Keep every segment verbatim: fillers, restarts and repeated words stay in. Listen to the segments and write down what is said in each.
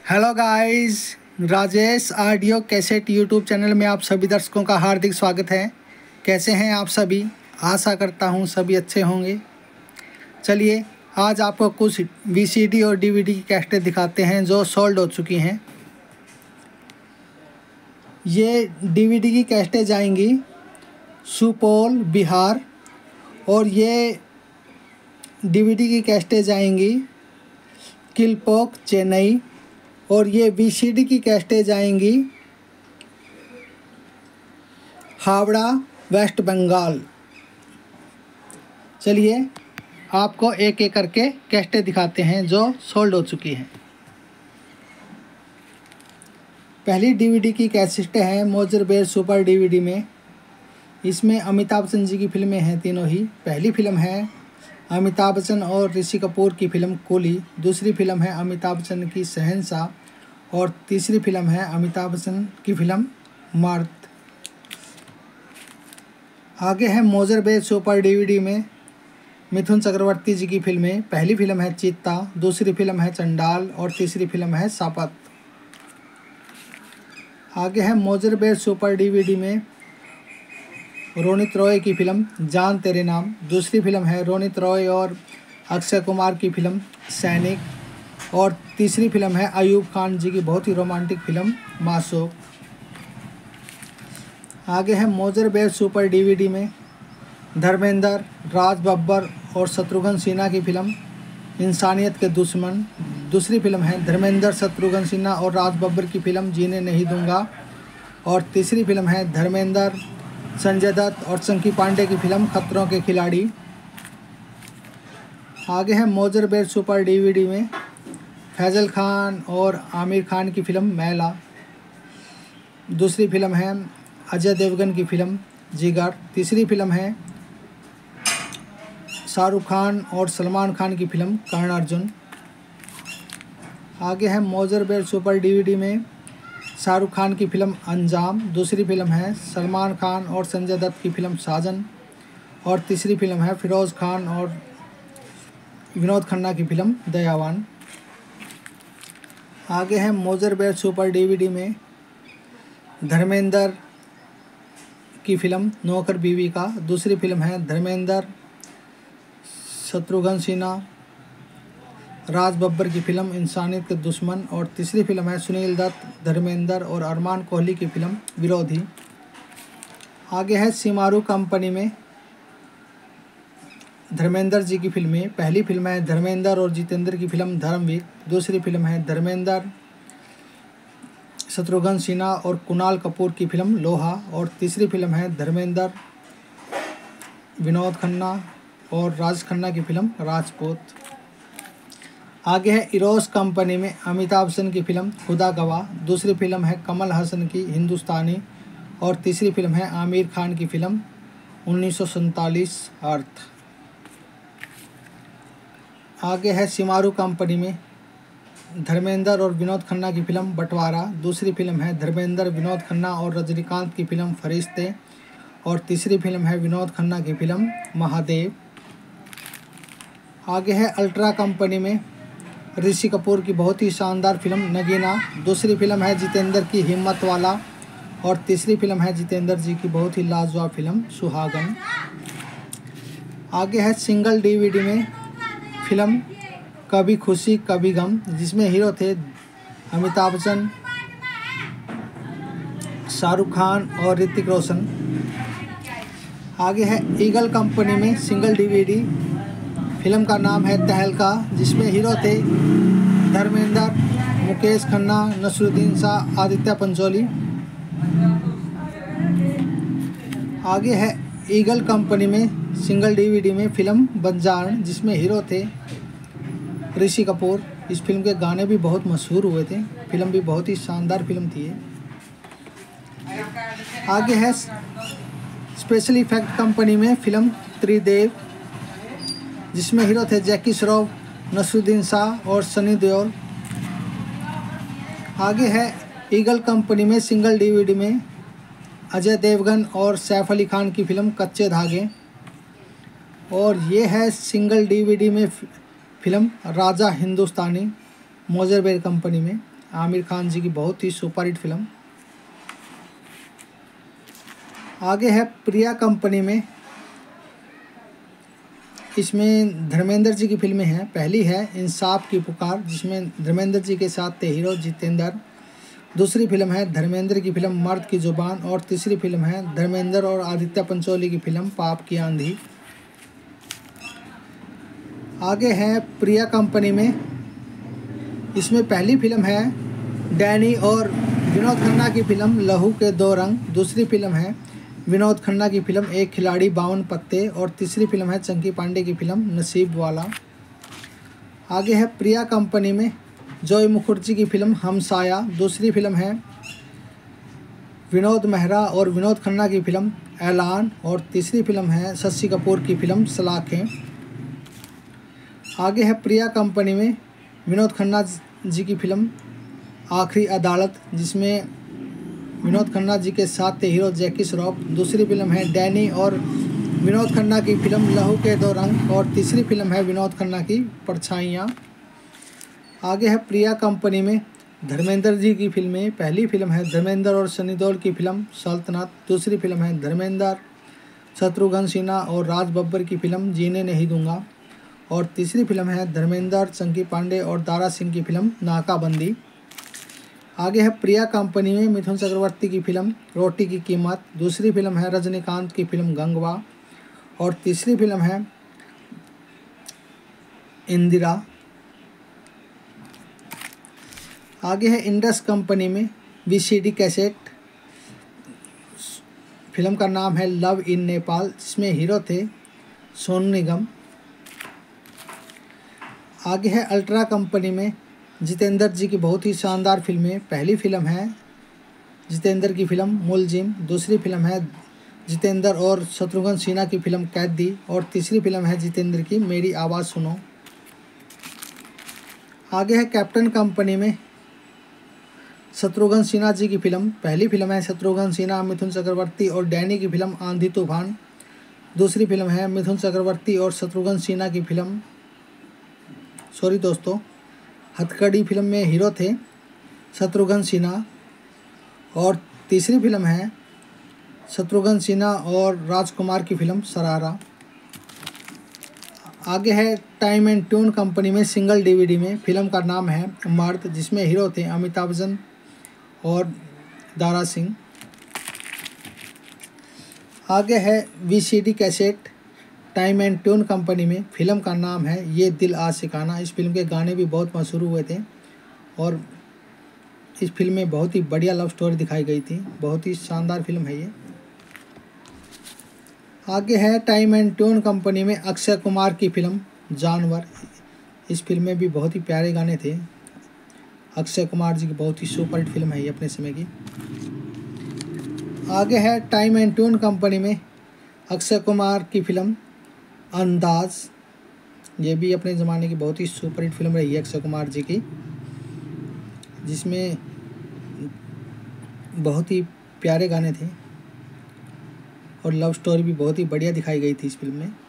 Hello guys, Rajesh audio cassette YouTube channel में आप सभी दर्शकों का हार्दिक स्वागत है। कैसे हैं आप सभी? आशा करता हूं सभी अच्छे होंगे। चलिए आज आपको कुछ वीसीडी और डीवीडी की कैसेटें दिखाते हैं जो सोल्ड हो चुकी हैं। ये डीवीडी की कैसेटें जाएंगी सुपौल बिहार और ये डीवीडी की कैसेटें जाएंगी किलपोक चेन्नई और ये वीसीडी की कैसेटें जाएंगी हावड़ा वेस्ट बंगाल। चलिए आपको एक एक करके कैसेटें दिखाते हैं जो सोल्ड हो चुकी हैं। पहली डीवीडी की कैसेटें हैं मोजरबेर सुपर डीवीडी में। इसमें अमिताभ बच्चन जी की फिल्में हैं तीनों ही। पहली फिल्म है अमिताभ बच्चन और ऋषि कपूर की फिल्म कूली। दूसरी फिल्म है अमिताभ बच्चन की शहंशाह और तीसरी फिल्म है अमिताभ बच्चन की फिल्म मर्द। आगे है मोजरबेर सुपर डीवीडी में मिथुन चक्रवर्ती जी की फिल्में। पहली फिल्म है चीता, दूसरी फिल्म है चंडाल और तीसरी फिल्म है शपथ। आगे है मोजरबेर सुपर डीवीडी में रोनित रॉय की फिल्म जान तेरे नाम। दूसरी फिल्म है रोनित रॉय और अक्षय कुमार की फिल्म सैनिक और तीसरी फिल्म है अयूब खान जी की बहुत ही रोमांटिक फिल्म मासूक। आगे है मोजरबेर सुपर डीवीडी में धर्मेंद्र, राज बब्बर और शत्रुघ्न सिन्हा की फिल्म इंसानियत के दुश्मन। दूसरी फिल्म है धर्मेंद्र, शत्रुघ्न सिन्हा और राज बब्बर की फिल्म जीने नहीं दूंगा और तीसरी फिल्म है धर्मेंद्र, संजय दत्त और चंकी पांडे की फिल्म खतरों के खिलाड़ी। आगे है मोजरबेर सुपर डीवीडी में फैजल खान और आमिर खान की फिल्म मैला। दूसरी फिल्म है अजय देवगन की फिल्म जिगर। तीसरी फिल्म है शाहरुख खान और सलमान खान की फिल्म कर्ण अर्जुन। आगे है मोजरबेर सुपर डीवीडी में शाहरुख खान की फिल्म अंजाम। दूसरी फिल्म है सलमान खान और संजय दत्त की फिल्म साजन और तीसरी फिल्म है फिरोज़ खान और विनोद खन्ना की फिल्म दयावान। आगे है मोजरबेर सुपर डीवीडी में धर्मेंद्र की फिल्म नौकर बीवी का। दूसरी फिल्म है धर्मेंद्र, शत्रुघ्न सिन्हा, राज बब्बर की फिल्म इंसानियत के दुश्मन और तीसरी फिल्म है सुनील दत्त, धर्मेंद्र और अरमान कोहली की फिल्म विरोधी। आगे है सिमारू कंपनी में धर्मेंद्र जी की फिल्में। पहली फिल्म है धर्मेंद्र और जितेंद्र की फिल्म धर्मवीर। दूसरी फिल्म है धर्मेंद्र, शत्रुघ्न सिन्हा और कुणाल कपूर की फिल्म लोहा और तीसरी फिल्म है धर्मेंद्र, विनोद खन्ना और राज खन्ना की फिल्म राजपूत। आगे है इरोस कंपनी में अमिताभ बच्चन की फिल्म खुदा गवाह। दूसरी फिल्म है कमल हसन की हिंदुस्तानी और तीसरी फिल्म है आमिर खान की फिल्म उन्नीस सौ सैंतालीस अर्थ। आगे है सिमारू कंपनी में धर्मेंद्र और विनोद खन्ना की फिल्म बंटवारा। दूसरी फिल्म है धर्मेंद्र, विनोद खन्ना और रजनीकांत की फिल्म फरिश्ते और तीसरी फिल्म है विनोद खन्ना की फिल्म महादेव। आगे है अल्ट्रा कंपनी में ऋषि कपूर की बहुत ही शानदार फिल्म नगीना। दूसरी फिल्म है जितेंद्र की हिम्मत वाला और तीसरी फिल्म है जितेंद्र जी की बहुत ही लाजवाब फिल्म सुहागन। आगे है सिंगल डीवीडी में फिल्म कभी खुशी कभी गम जिसमें हीरो थे अमिताभ बच्चन, शाहरुख खान और ऋतिक रोशन। आगे है ईगल कंपनी में सिंगल डीवीडी फिल्म का नाम है तहलका जिसमें हीरो थे धर्मेंद्र, मुकेश खन्ना, नसरुद्दीन शाह, आदित्य पंचोली। आगे है ईगल कंपनी में सिंगल डीवीडी में फिल्म बंजारण जिसमें हीरो थे ऋषि कपूर। इस फिल्म के गाने भी बहुत मशहूर हुए थे। फिल्म भी बहुत ही शानदार फिल्म थी। आगे है स्पेशल इफेक्ट कंपनी में फिल्म त्रिदेव जिसमें हीरो थे जैकी श्रॉफ, नसरुद्दीन शाह और सनी देओल। आगे है ईगल कंपनी में सिंगल डीवीडी में अजय देवगन और सैफ अली खान की फिल्म कच्चे धागे और ये है सिंगल डीवीडी में फिल्म राजा हिंदुस्तानी मोजरबेर कंपनी में। आमिर खान जी की बहुत ही सुपरहिट फिल्म। आगे है प्रिया कंपनी में, इसमें धर्मेंद्र जी की फिल्में हैं। पहली है इंसाफ की पुकार, जिसमें धर्मेंद्र जी के साथ थे हीरो जितेंद्र। दूसरी फिल्म है धर्मेंद्र की फिल्म मर्द की जुबान, और तीसरी फिल्म है धर्मेंद्र और आदित्य पंचोली की फिल्म पाप की आंधी। आगे है प्रिया कंपनी में, इसमें पहली फिल्म है डैनी और विनोद खन्ना की फिल्म लहू के दो रंग। दूसरी फिल्म है विनोद खन्ना की फिल्म एक खिलाड़ी बावन पत्ते, और तीसरी फिल्म है चंकी पांडे की फिल्म नसीब वाला। आगे है प्रिया कंपनी में जॉय मुखर्जी की फिल्म हमसाया। दूसरी फिल्म है विनोद मेहरा और विनोद खन्ना की फिल्म ऐलान, और तीसरी फिल्म है शशि कपूर की फिल्म सलाखें। आगे है प्रिया कंपनी में विनोद खन्ना जी की फिल्म आखिरी अदालत, जिसमें विनोद खन्ना जी के साथ थे हीरो जैकी श्रॉफ। दूसरी फिल्म है डैनी और विनोद खन्ना की फिल्म लहू के दो रंग, और तीसरी फिल्म है विनोद खन्ना की परछाइयाँ। आगे है प्रिया कंपनी में धर्मेंद्र जी की फिल्में। पहली फिल्म है धर्मेंद्र और सनी देओल की फिल्म सल्तनत। दूसरी फिल्म है धर्मेंद्र, शत्रुघ्न सिन्हा और राज बब्बर की फिल्म जीने नहीं दूंगा, और तीसरी फिल्म है धर्मेंद्र, चंकी पांडे और दारा सिंह की फिल्म नाकाबंदी। आगे है प्रिया कंपनी में मिथुन चक्रवर्ती की फिल्म रोटी की कीमत। दूसरी फिल्म है रजनीकांत की फिल्म गंगवा, और तीसरी फिल्म है इंदिरा। आगे है इंडस कंपनी में वीसीडी कैसेट, फिल्म का नाम है लव इन नेपाल, जिसमें हीरो थे सोनू निगम। आगे है अल्ट्रा कंपनी में जितेंद्र जी की बहुत ही शानदार फिल्में। पहली फिल्म है जितेंद्र की फिल्म मुलजिम। दूसरी फिल्म है जितेंद्र और शत्रुघ्न सिन्हा की फिल्म कैदी, और तीसरी फिल्म है जितेंद्र की मेरी आवाज़ सुनो। आगे है कैप्टन कंपनी में शत्रुघ्न सिन्हा जी की फिल्म। पहली फिल्म है शत्रुघ्न सिन्हा, मिथुन चक्रवर्ती और डैनी की फिल्म आंधी तूफान। दूसरी फिल्म है मिथुन चक्रवर्ती और शत्रुघ्न सिन्हा की फिल्म सॉरी दोस्तों हथकड़ी फिल्म में हीरो थे शत्रुघ्न सिन्हा, और तीसरी फिल्म है शत्रुघ्न सिन्हा और राजकुमार की फिल्म सरारा। आगे है टाइम एंड ट्यून कंपनी में सिंगल डीवीडी में, फिल्म का नाम है मर्द, जिसमें हीरो थे अमिताभ बच्चन और दारा सिंह। आगे है VCD cassette Time and Tune company में, फिल्म का नाम है ये दिल आशिकाना। इस फिल्म के गाने भी बहुत मशहूर हुए थे, और इस फिल्म में बहुत ही बढ़िया लव स्टोरी दिखाई गई थी। बहुत ही शानदार फिल्म है ये। आगे है टाइम एंड ट्यून कंपनी में अक्षय कुमार की फिल्म जानवर। इस फिल्म में भी बहुत ही प्यारे गाने थे। अक्षय कुमार जी की बहुत ही सुपरहिट फिल्म है ये अपने समय की। आगे है टाइम एंड ट्यून कंपनी में अक्षय कुमार की फिल्म अंदाज। ये भी अपने ज़माने की बहुत ही सुपरहिट फिल्म रही है अक्षय कुमार जी की, जिसमें बहुत ही प्यारे गाने थे और लव स्टोरी भी बहुत ही बढ़िया दिखाई गई थी इस फिल्म में।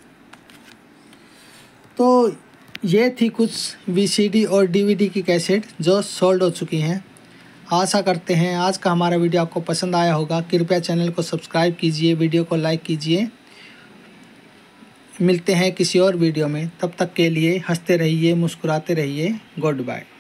तो ये थी कुछ वीसीडी और डीवीडी की कैसेट जो सोल्ड हो चुकी हैं। आशा करते हैं आज का हमारा वीडियो आपको पसंद आया होगा। कृपया चैनल को सब्सक्राइब कीजिए, वीडियो को लाइक कीजिए। मिलते हैं किसी और वीडियो में, तब तक के लिए हंसते रहिए, मुस्कुराते रहिए। Good bye.